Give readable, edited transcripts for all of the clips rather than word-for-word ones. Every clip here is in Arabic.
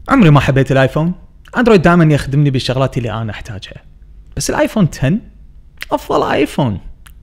عمري ما حبيت الايفون. اندرويد دائما يخدمني بالشغلات اللي انا احتاجها، بس الايفون 10 افضل ايفون.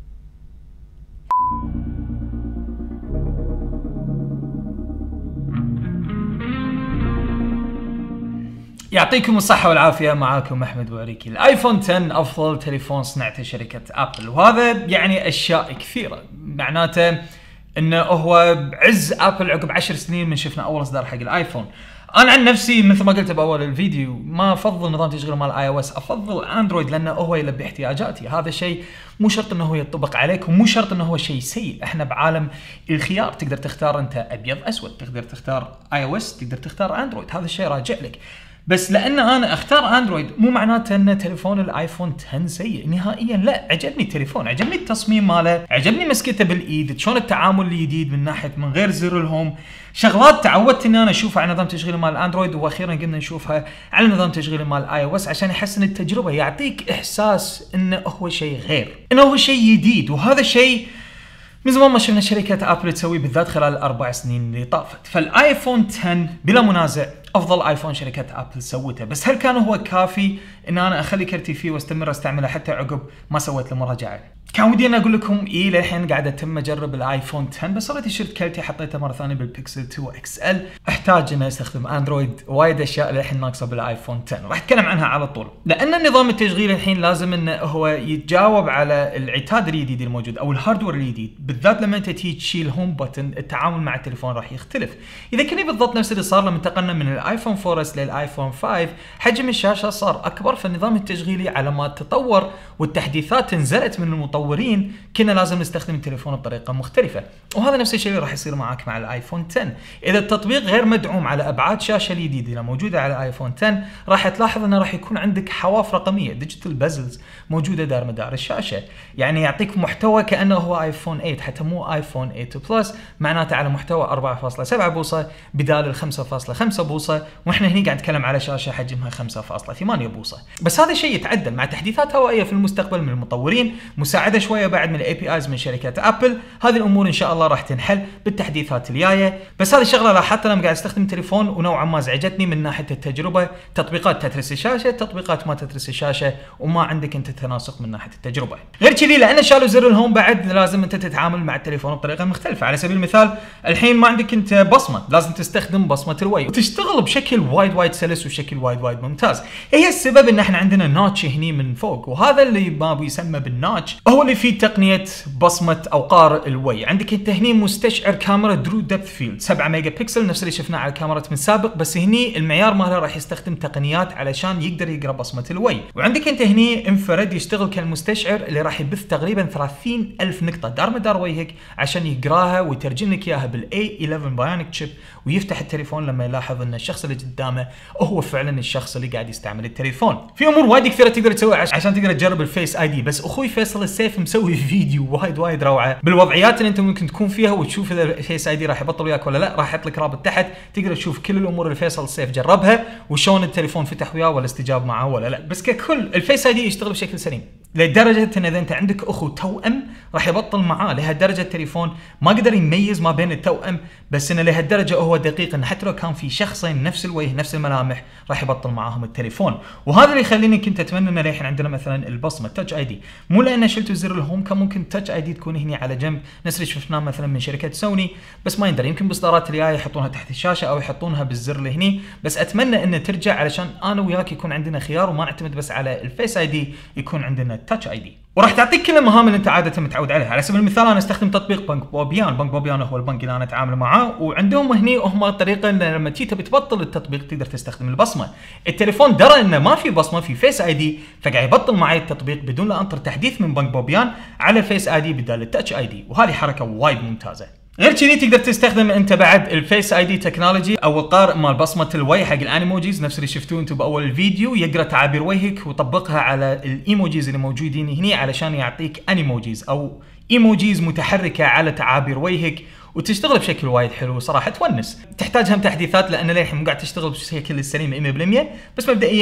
يعطيكم الصحة والعافية، معاكم أحمد بوريكي. الايفون 10 افضل تليفون صنعته شركة ابل، وهذا يعني اشياء كثيرة. معناته انه هو بعز ابل عقب 10 سنين من شفنا اول اصدار حق الايفون. انا عن نفسي مثل ما قلت باول الفيديو ما افضل نظام تشغيل مال اي او اس، افضل اندرويد لانه هو يلبي احتياجاتي. هذا الشيء مو شرط انه هو يطبق عليك ومو شرط انه هو شيء سيء. احنا بعالم الخيار، تقدر تختار انت ابيض اسود، تقدر تختار اي او اس، تقدر تختار اندرويد، هذا الشيء راجع لك. بس لان انا اختار اندرويد مو معناته ان تليفون الايفون 10 سيء نهائيا، لا. عجبني التليفون، عجبني التصميم ماله، عجبني مسكته بالايد، شلون التعامل الجديد من ناحيه من غير زر الهوم. شغلات تعودت ان انا اشوفها على نظام تشغيل مال اندرويد، واخيرا قمنا نشوفها على نظام تشغيل مال اي او اس عشان يحسن التجربه، يعطيك احساس انه هو شيء غير، انه هو شيء جديد. وهذا الشيء من زمان ما شفنا شركة ابل تسوي، بالذات خلال الاربع سنين اللي طافت. فالايفون 10 بلا منازع افضل ايفون شركة ابل سوته، بس هل كان هو كافي ان انا اخلي كرتي فيه واستمر استعمله حتى عقب ما سويت له مراجعة؟ كان ودي انا اقول لكم للحين قاعد اتم اجرب الايفون 10، بس صرت شلت كرتي حطيته مره ثانيه بالبيكسل 2 اكس ال. احتاج اني استخدم اندرويد، وايد اشياء للحين ناقصه بالايفون 10 راح اتكلم عنها على طول، لان النظام التشغيل الحين لازم انه هو يتجاوب على العتاد الجديد الموجود او الهاردوير الجديد، بالذات لما انت تيجي تشيل هوم بutton التعامل مع التليفون راح يختلف. اذا كني بالضبط نفس اللي صار لما انتقلنا من الايفون 4 اس للايفون 5، حجم الشاشه صار اكبر، فالنظام التشغيلي على ما تطور والتحديثات نزلت من المطورين كنا لازم نستخدم التليفون بطريقه مختلفه. وهذا نفس الشيء اللي راح يصير معاك مع الايفون 10. اذا التطبيق غير مدعوم على ابعاد شاشه الجديده اللي موجوده على الايفون 10، راح تلاحظ انه راح يكون عندك حواف رقميه ديجيتال بازلز موجوده دار مدار الشاشه، يعني يعطيك محتوى كانه هو ايفون 8، حتى مو ايفون 8 بلس، معناته على محتوى 4.7 بوصه بدال ال 5.5 بوصه، واحنا هنا قاعد نتكلم على شاشه حجمها 5.8 بوصه. بس هذا الشيء يتعدل مع تحديثات هوائيه في المستقبل من المطورين، مساعده شويه بعد من الاي بي ايز من شركه ابل. هذه الامور ان شاء الله راح تنحل بالتحديثات الجايه. بس هذه الشغله لاحظتها لما قاعد استخدم التليفون ونوعا ما ازعجتني من ناحيه التجربه، تطبيقات تترس الشاشه، تطبيقات ما تترس الشاشه، وما عندك انت تناسق من ناحيه التجربه. غير كذي لان شالوا زر الهوم بعد لازم انت تتعامل مع التليفون بطريقه مختلفه. على سبيل المثال الحين ما عندك انت بصمه، لازم تستخدم بصمه الوي وتشتغل بشكل وايد سلس وشكل وايد ممتاز. هي السبب ان احنا عندنا ناتش هني من فوق، وهذا اللي ما بيسمى بالناتش هو اللي فيه تقنيه بصمه اوقار الوي. عندك انت هني مستشعر كاميرا درو ديبث فيلد 7 ميجا بكسل نفس اللي شفناه على الكاميرات من سابق، بس هني المعيار ماله راح يستخدم تقنيات علشان يقدر يقرا بصمه الوي. وعندك انت هني انفراد يشتغل كالمستشعر اللي راح يبث تقريبا 30,000 نقطه دار مدار وجهك عشان يقراها ويترجم لك اياها بالاي 11 بايونيك تشيب، ويفتح التليفون لما يلاحظ ان الشخص اللي قدامه هو فعلا الشخص اللي قاعد يستعمل التليفون. في امور وايد كثيره تقدر تسويها عشان تقدر تجرب الفيس اي دي، بس اخوي فيصل السيف مسوي فيديو وايد روعه بالوضعيات اللي انت ممكن تكون فيها وتشوف اذا الفيس اي دي راح يبطل وياك ولا لا. راح احط لك رابط تحت تقدر تشوف كل الامور اللي فيصل السيف جربها وشلون التليفون فتح وياه ولا استجاب معه ولا لا. بس ككل الفيس اي دي يشتغل بشكل سليم، لدرجه ان اذا انت عندك اخو توأم راح يبطل معاه. لهالدرجه التليفون ما قدر يميز ما بين التوأم، بس انه لهالدرجه هو دقيق ان حتى لو كان في شخصين نفس الوجه نفس الملامح راح يبطل معاهم التليفون. وهذا اللي يخليني كنت اتمنى ان للحين عندنا مثلا البصمه تاتش اي دي، مو لان شلتوا زر الهوم، كان ممكن تاتش اي دي تكون هنا على جنب نفس اللي شفناه مثلا من شركه سوني، بس ما يندرى، يمكن باصدارات الجايه يحطونها تحت الشاشه او يحطونها بالزر اللي هني. بس اتمنى ان ترجع علشان انا وياك يكون عندنا خيار وما نعتمد بس على الفيس اي دي، يكون عندنا التاتش اي دي، وراح تعطيك كل المهام اللي انت عاده متعود عليها. على سبيل المثال انا استخدم تطبيق بنك بوبيان. بنك بوبيان هو البنك اللي انا اتعامل معاه، وعندهم هني هم طريقه ان لما تيجي تبي تبطل التطبيق تقدر تستخدم البصمه. التليفون درى انه ما في بصمه، في فيس اي دي، فقاعد يبطل معي التطبيق بدون لا انطر تحديث من بنك بوبيان على الفيس اي دي بدال التاتش اي دي، وهذه حركه وايد ممتازه. غير كذي تقدر تستخدم انت بعد الفيس اي دي تكنولوجي او القارئ مال بصمه الوجه حق الانيموجيز نفس اللي شفتوه انتم باول الفيديو، يقرا تعابير وجهك ويطبقها على الايموجيز اللي موجودين هنا علشان يعطيك انيموجيز او ايموجيز متحركه على تعابير وجهك، وتشتغل بشكل وايد حلو صراحه تونس. تحتاج هم تحديثات لان للحين مو قاعد تشتغل بشكل السليم 100%، بس مبدئيا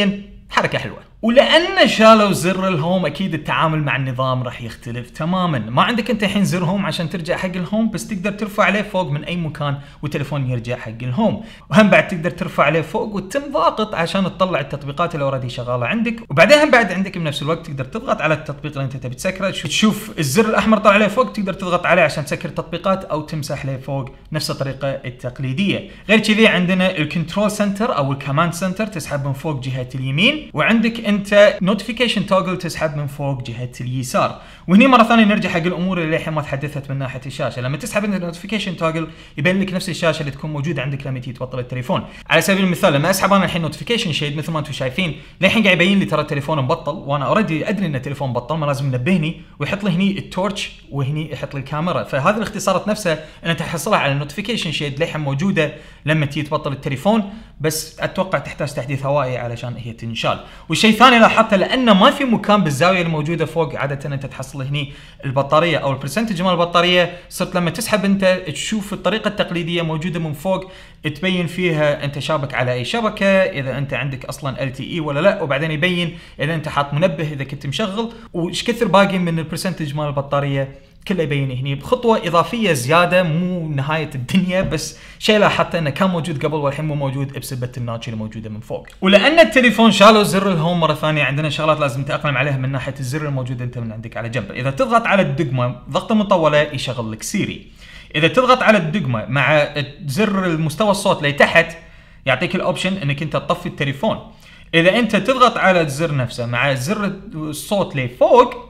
حركه حلوه. ولان شالوا زر الهوم اكيد التعامل مع النظام راح يختلف تماما. ما عندك انت الحين زر هوم عشان ترجع حق الهوم، بس تقدر ترفع عليه فوق من اي مكان والتليفون يرجع حق الهوم. وهم بعد تقدر ترفع عليه فوق وتم ضاغط عشان تطلع التطبيقات اللي اوريدي شغاله عندك. وبعدين هم بعد عندك بنفس الوقت تقدر تضغط على التطبيق اللي انت تبي تسكره، تشوف الزر الاحمر طالع عليه فوق تقدر تضغط عليه عشان تسكر التطبيقات او تمسح له فوق نفس الطريقه التقليديه. غير كذي عندنا الكنترول سنتر او الكماند سنتر تسحب من فوق جهه اليمين، وعندك انت نوتيفيكيشن توجل تسحب من فوق جهه اليسار. وهني مره ثانيه نرجع حق الامور اللي الحين ما تحدثت من ناحيه الشاشه. لما تسحب النوتيفيكيشن توجل يبين لك نفس الشاشه اللي تكون موجوده عندك لما تيجي تبطل التليفون. على سبيل المثال لما اسحب انا الحين نوتيفيكيشن شيد مثل ما انتم شايفين للحين قاعد يبين لي ترى التليفون مبطل، وانا اوريدي ادري ان التليفون بطل، ما لازم ينبهني ويحط لي هني التورش وهني يحط لي الكاميرا. فهذه الاختصارات نفسها ان تحصلها على النوتيفيكيشن شيد للحين موجوده لما تيجي تبطل التليفون، بس اتوقع تحتاج تحديث هوائي علشان هي تنشال. والشيء الثاني لاحظته لانه ما في مكان بالزاويه الموجوده فوق عاده انت تحصل هني البطاريه او البرسنتج مال البطاريه، صرت لما تسحب انت تشوف الطريقه التقليديه موجوده من فوق تبين فيها انت شابك على اي شبكه، اذا انت عندك اصلا LTE ولا لا، وبعدين يبين اذا انت حاط منبه اذا كنت مشغل، وش كثر باقي من البرسنتج مال البطاريه كله يبين هني بخطوه اضافيه زياده، مو نهايه الدنيا، بس شيء لاحظته انه كان موجود قبل والحين مو موجود بسبه الناتش اللي موجوده من فوق. ولان التليفون شالوا زر الهوم مره ثانيه عندنا شغلات لازم تتاقلم عليها من ناحيه الزر الموجود انت من عندك على جنب. اذا تضغط على الدقمه ضغطه مطوله يشغل لك سيري. اذا تضغط على الدقمه مع زر المستوى الصوت اللي تحت يعطيك الاوبشن انك انت تطفي التليفون. اذا انت تضغط على الزر نفسه مع زر الصوت اللي فوق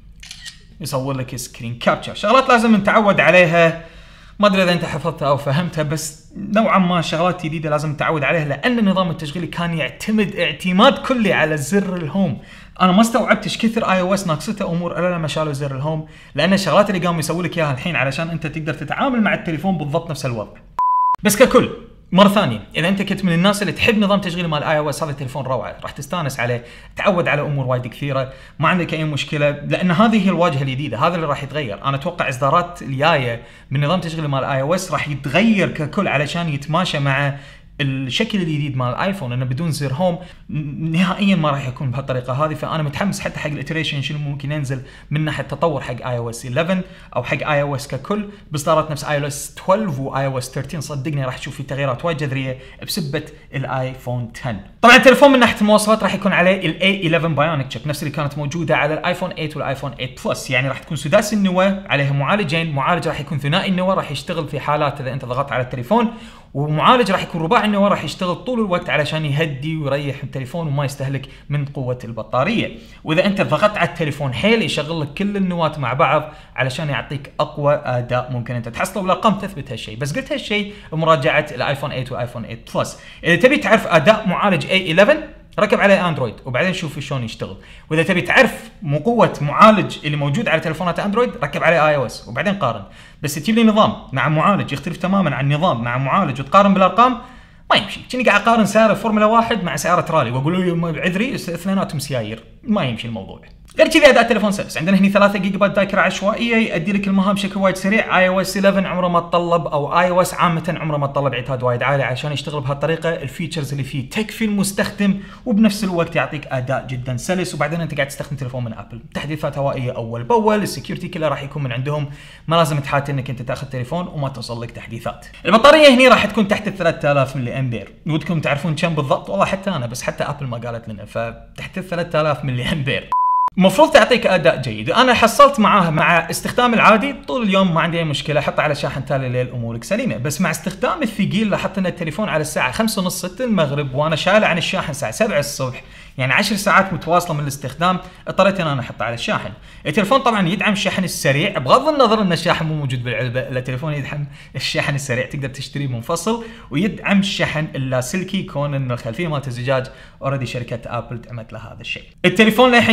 يصور لك سكرين كابتشر. شغلات لازم نتعود عليها، ما ادري اذا انت حفظتها او فهمتها، بس نوعا ما شغلات جديده لازم نتعود عليها لان النظام التشغيلي كان يعتمد اعتماد كلي على زر الهوم. انا ما استوعبت ايش كثر iOS ناقصته امور الا لما شالوا زر الهوم، لان الشغلات اللي قاموا يسوي لك اياها الحين علشان انت تقدر تتعامل مع التليفون بالضبط نفس الوضع. بس ككل مرة ثانية اذا انت كنت من الناس اللي تحب نظام تشغيل مال iOS هذا التليفون روعة، راح تستانس عليه، تعود على امور وايد كثيرة، ما عندك اي مشكلة، لان هذه هي الواجهة الجديدة، هذا اللي راح يتغير. انا اتوقع اصدارات الجاية من نظام تشغيل مال iOS راح يتغير ككل علشان يتماشى مع الشكل الجديد مال الايفون، انه بدون زر هوم نهائيا ما راح يكون بهالطريقه هذه. فانا متحمس حتى حق الاتريشن شنو ممكن ينزل من ناحيه تطور حق iOS 11 او حق iOS ككل باصدارات نفس iOS 12 و iOS 13. صدقني راح تشوف في تغييرات وايد جذريه بسبه الايفون 10. طبعا التليفون من ناحيه المواصفات راح يكون عليه الاي 11 بايونيك تشيب نفس اللي كانت موجوده على الايفون 8 والايفون 8 بلس، يعني راح تكون سداسي النواه، عليه معالجين، معالج راح يكون ثنائي النواه راح يشتغل في حالات اذا انت ضغطت على التليفون، ومعالج راح يكون رباعي النواه راح يشتغل طول الوقت علشان يهدي ويريح التليفون وما يستهلك من قوه البطاريه. واذا انت ضغطت على التليفون حيل يشغل لك كل النواه مع بعض علشان يعطيك اقوى اداء ممكن انت تحصله، والارقام تثبت هالشيء. بس قلت هالشيء بمراجعه الايفون 8 والايفون 8 بلس. اذا تبي تعرف اداء معالج A11 ركب عليه اندرويد وبعدين شوف شلون يشتغل، واذا تبي تعرف مو قوه معالج اللي موجود على تليفونات اندرويد ركب عليه iOS وبعدين قارن. بس تجيب لي نظام مع معالج يختلف تماما عن نظام مع معالج وتقارن بالارقام ما يمشي. كني قاعد اقارن سياره فورمولا 1 مع سياره رالي واقول له عذري اثنيناتهم سيايير، ما يمشي الموضوع. غير كذا اداء التليفون سلس، عندنا هنا 3 جيجا بايت ذاكره عشوائيه يؤدي لك المهام بشكل وايد سريع. iOS 11 عمره ما تطلب او iOS عامه عمره ما تطلب عتاد وايد عالي عشان يشتغل بهالطريقه. الفيتشرز اللي فيه تكفي المستخدم وبنفس الوقت يعطيك اداء جدا سلس، وبعدين انت قاعد تستخدم تليفون من ابل، تحديثات هوائيه اول باول، السكيورتي كله راح يكون من عندهم، ما لازم تحاتي انك انت تاخذ تليفون وما توصل لك تحديثات. البطاريه هنا راح تكون تحت ال 3000 ملي امبير، ودكم تعرفون كم بالضبط؟ والله حتى انا، بس حتى ابل ما قالت لنا، فتحت ال 3000 ملي امبير المفروض تعطيك اداء جيد. انا حصلت معاها مع استخدام العادي طول اليوم ما عندي اي مشكله، احطه على شاحن تالي الليل امورك سليمه. بس مع استخدام الثقيل لاحظت ان التليفون على الساعه 5:30 6 المغرب وانا شايله عن الشاحن الساعه 7 الصبح، يعني 10 ساعات متواصله من الاستخدام، اضطريت ان انا احطه على الشاحن. التليفون طبعا يدعم الشحن السريع بغض النظر ان الشاحن مو موجود بالعلبه، التليفون يدعم الشحن السريع، تقدر تشتريه منفصل، ويدعم الشحن اللاسلكي كون ان الخلفيه مالت الزجاج اوريدي شركه ابل دعمت له هذا الشيء. التليفون للحين ينقصه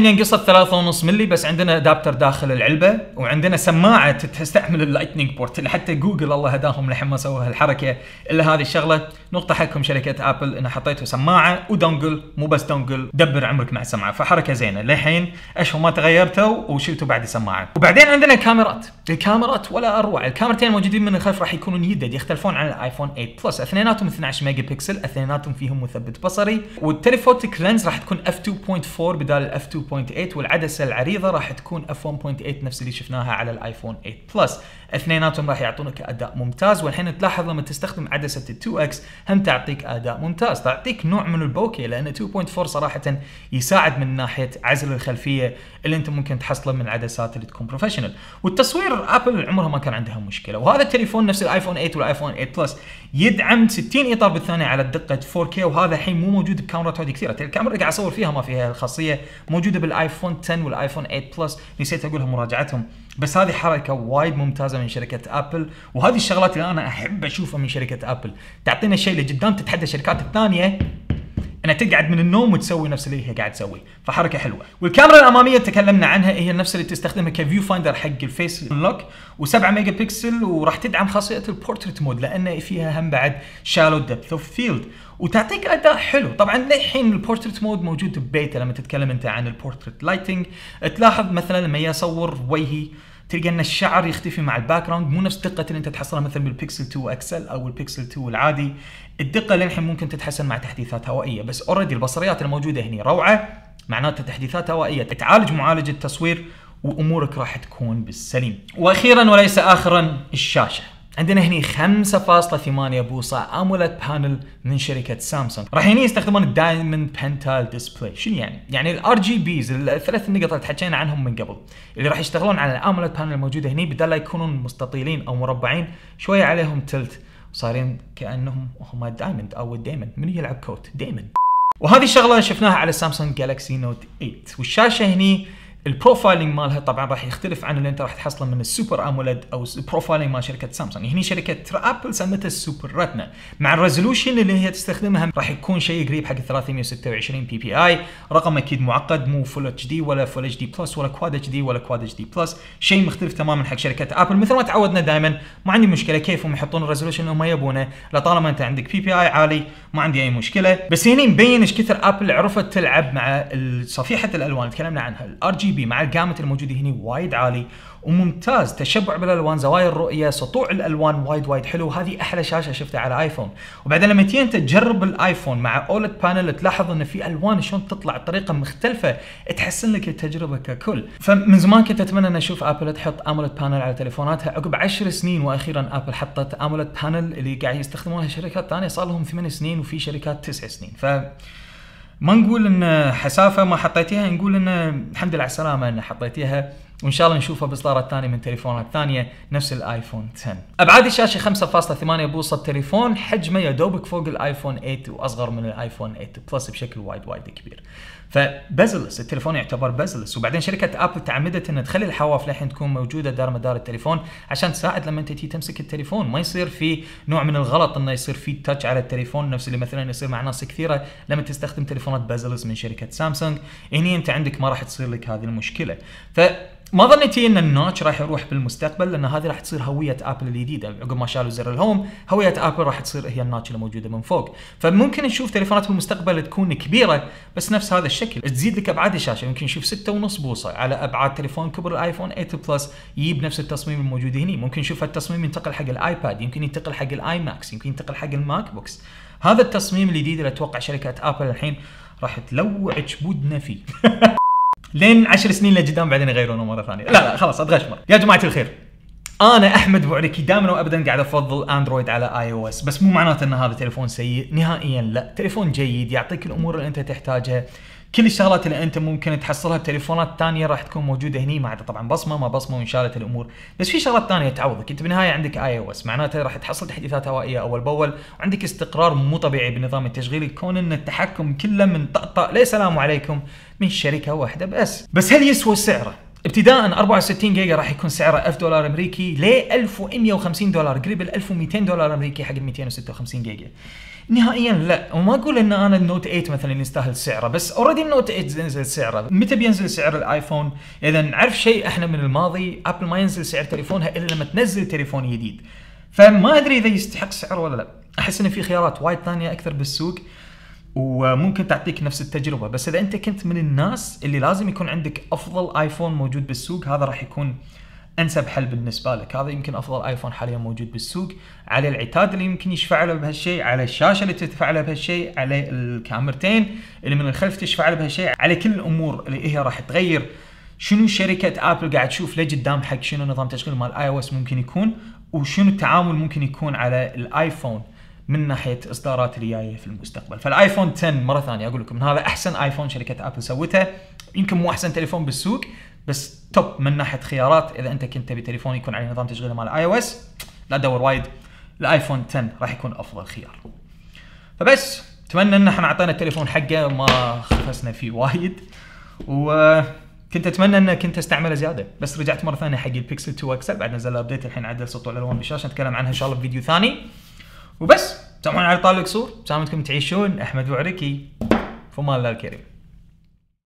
3.5 ملي بس عندنا ادابتر داخل العلبه، وعندنا سماعه تستعمل اللايتنينج بورت اللي حتى جوجل الله هداهم لحين ما سووا هالحركه الا هذه الشغله. نقطه حقكم شركه ابل ان حطيتوا سماعه ودونجل، مو بس دونجل، دبر عمرك مع السماعه، فحركه زينه. للحين اشهر ما تغيرتوا وشلتوا بعد سماعه. وبعدين عندنا كاميرات، الكاميرات ولا اروع. الكاميرتين موجودين من الخلف راح يكونون يدد، يختلفون عن الايفون 8 بلس، اثنيناتهم 12 ميجا بكسل، اثنيناتهم فيهم مثبت بصري، والتليفوتيك لينز راح تكون f2.4 بدال الاف 2.8، والعدسه العريضه راح تكون f1.8 نفس اللي شفناها على الايفون 8 بلس. اثنيناتهم راح يعطونك اداء ممتاز، والحين تلاحظ لما تستخدم عدسه ال 2x هم تعطيك اداء ممتاز، تعطيك نوع من البوكي، لان 2.4 صراحه يساعد من ناحيه عزل الخلفيه اللي انت ممكن تحصله من العدسات اللي تكون بروفيشنال. والتصوير ابل عمرها ما كان عندها مشكله، وهذا التليفون نفس الايفون 8 والايفون 8 بلس يدعم 60 اطار بالثانيه على الدقه 4K، وهذا الحين مو موجود بكاميرات وايد كثيره. الكاميرا اللي قاعد اصور فيها ما فيها الخاصيه موجوده بالايفون 10 والايفون 8 بلس، نسيت اقولها مراجعتهم، بس هذه حركه وايد ممتازه من شركه ابل، وهذه الشغلات اللي انا احب اشوفها من شركه ابل، تعطينا الشيء اللي قدام تتحدى الشركات الثانيه انها تقعد من النوم وتسوي نفس اللي هي قاعد تسوي، فحركه حلوه. والكاميرا الاماميه تكلمنا عنها، هي نفس اللي تستخدمها كفيو فايندر حق الفيس لوك، و7 ميجا بكسل، وراح تدعم خاصيه البورتريت مود لان فيها هم بعد شالو ديبث اوف فيلد، وتعطيك اداء حلو. طبعا للحين البورتريت مود موجود ببيته. لما تتكلم انت عن البورتريت لايتنج تلاحظ مثلا لما يصور وجهي تلقى ان الشعر يختفي مع الباك جراوند، مو نفس دقه اللي انت تحصلها مثلا بالبيكسل 2 اكسل او البيكسل 2 العادي. الدقه للحين ممكن تتحسن مع تحديثات هوائيه، بس اوريدي البصريات الموجوده هنا روعه، معناته تحديثات هوائيه تعالج معالج التصوير وامورك راح تكون بالسليم. واخيرا وليس اخرا الشاشه، عندنا هني 5.8 بوصة اموليد بانل من شركة سامسونج. راح هني يستخدمون الدايموند بنتال ديسبلاي. شنو يعني؟ يعني الار جي بيز الثلاث نقط اللي تحكينا عنهم من قبل اللي راح يشتغلون على الاموليد بانل الموجودة هني، بدل لا يكونون مستطيلين او مربعين شوية عليهم تلت، صارين كانهم هم دايموند او دايموند. من يلعب كوت دايموند. وهذه الشغلة شفناها على سامسونج جالكسي نوت 8. والشاشة هني البروفايلنج مالها طبعا راح يختلف عن اللي انت راح تحصله من السوبر اموليد او البروفايلنج مال شركه سامسونج. هني شركه ابل سمتها السوبر ريتنا، مع الريزولوشن اللي هي تستخدمها راح يكون شيء قريب حق 326 بي بي اي، رقم اكيد معقد، مو فول اتش دي ولا فول اتش دي بلس ولا كواد اتش دي ولا كواد اتش دي بلس، شيء مختلف تماما حق شركه ابل. مثل ما تعودنا دائما ما عندي مشكله كيفهم يحطون الريزولوشن اللي هم يبونه، لطالما انت عندك بي بي اي عالي ما عندي اي مشكله. بس هني مبين ايش كثر ابل عرفت تلعب مع صفيحه الالوان تكلمنا عنها، الار جي بي مع الجامت الموجوده هني وايد عالي وممتاز، تشبع بالالوان، زوايا الرؤيه، سطوع الالوان وايد حلو. هذه احلى شاشه شفتها على ايفون. وبعدين لما تيجي انت تجرب الايفون مع اولد بانل تلاحظ ان في الوان شلون تطلع بطريقه مختلفه تحسن لك التجربه ككل. فمن زمان كنت اتمنى ان اشوف ابل تحط اموليد بانل على تليفوناتها عقب 10 سنين، واخيرا ابل حطت اموليد بانل اللي قاعد يستخدمونها شركات ثانيه صار لهم 8 سنين وفي شركات 9 سنين. ما نقول ان حسافه ما حطيتيها، نقول ان الحمد لله على السلامه ان حطيتيها، وان شاء الله نشوفها باصدارات ثانيه من تليفونات ثانيه نفس الايفون 10. ابعاد الشاشه 5.8 بوصه، تليفون حجمه يا دوبك فوق الايفون 8 واصغر من الايفون 8 بلس بشكل وايد كبير. فبزلس التليفون يعتبر بزلس. وبعدين شركه ابل تعمدت ان تخلي الحواف للحين تكون موجوده دار مدار التليفون عشان تساعد لما انت تيجي تمسك التليفون ما يصير في نوع من الغلط انه يصير في تاتش على التليفون نفس اللي مثلا يصير مع ناس كثيره لما تستخدم تليفونات بزلس من شركه سامسونج. هني انت عندك ما راح تصير لك هذه المشكله. ما ظنيتي ان النوتش راح يروح بالمستقبل، لان هذه راح تصير هويه ابل الجديده عقب ما شالوا زر الهوم، هويه ابل راح تصير هي النوتش اللي موجوده من فوق. فممكن نشوف تليفونات بالمستقبل تكون كبيره بس نفس هذا الشكل، تزيد لك ابعاد الشاشه، يمكن نشوف 6.5 بوصه على ابعاد تليفون كبر الايفون 8 بلس يجيب نفس التصميم الموجود هنا. ممكن نشوف التصميم ينتقل حق الايباد، يمكن ينتقل حق الاي ماكس، يمكن ينتقل حق الماك بوكس. هذا التصميم الجديد اللي اتوقع شركه ابل الحين راح تلوع جبودنا فيه لين 10 سنين لقدام بعدين يغيرونه مره ثانيه. لا خلاص اتغشمر. يا جماعه الخير، انا احمد بوعريكي دائما وابدا قاعد افضل اندرويد على اي او اس، بس مو معناته ان هذا تليفون سيء نهائيا، لا، تليفون جيد يعطيك الامور اللي انت تحتاجها. كل الشغلات اللي انت ممكن تحصلها بتليفونات ثانيه راح تكون موجوده هني، ما عدا طبعا بصمه ما بصمه وانشالت الامور، بس في شغلات ثانيه تعوضك. انت بالنهايه عندك اي او اس، معناته راح تحصل تحديثات هوائيه اول باول، وعندك استقرار مو طبيعي بالنظام التشغيلي، كون ان التحكم كله من طقطق ليه سلام عليكم من شركه واحده بس هل يسوى سعره؟ ابتداء 64 جيجا راح يكون سعره $1000 امريكي ل $1150 قريب ال $1200 امريكي حق ال 256 جيجا. نهائيا لا، وما اقول ان انا النوت 8 مثلا يستاهل سعره، بس اوريدي النوت 8 نزل سعره. متى بينزل سعر الايفون؟ اذا نعرف شيء احنا من الماضي، ابل ما ينزل سعر تليفونها الا لما تنزل تليفون جديد. فما ادري اذا يستحق سعره ولا لا. احس ان في خيارات وايد ثانيه اكثر بالسوق وممكن تعطيك نفس التجربه، بس اذا انت كنت من الناس اللي لازم يكون عندك افضل ايفون موجود بالسوق، هذا راح يكون انسب حل بالنسبه لك. هذا يمكن افضل ايفون حاليا موجود بالسوق، على العتاد اللي يمكن يشفع له بهالشيء، على الشاشه اللي تدفع له بهالشيء، على الكاميرتين اللي من الخلف تشفع له بهالشيء، على كل الامور اللي هي راح تغير شنو شركه ابل قاعد تشوف لقدام حق شنو نظام تشغيل مال اي او اس ممكن يكون، وشنو التعامل ممكن يكون على الايفون من ناحيه اصدارات اللي جايه في المستقبل. فالايفون 10 مره ثانيه اقول لكم هذا احسن ايفون شركه ابل سوتها، يمكن مو احسن تليفون بالسوق بس توب من ناحيه خيارات. اذا انت كنت تبي تليفون يكون عليه نظام تشغيل مال اي او اس لا تدور وايد، الايفون 10 راح يكون افضل خيار. فبس اتمنى ان احنا اعطينا التليفون حقه ما خفسنا فيه وايد، وكنت اتمنى ان كنت استعمله زياده، بس رجعت مره ثانيه حق البيكسل 2 اكسل بعد نزل ابديت الحين عدل صوت والالوان بالشاشه، نتكلم عنها ان شاء الله بفيديو ثاني. وبس سامحوني على طال القصور، سامتكم تعيشون. احمد وعريكي، فما الله الكريم.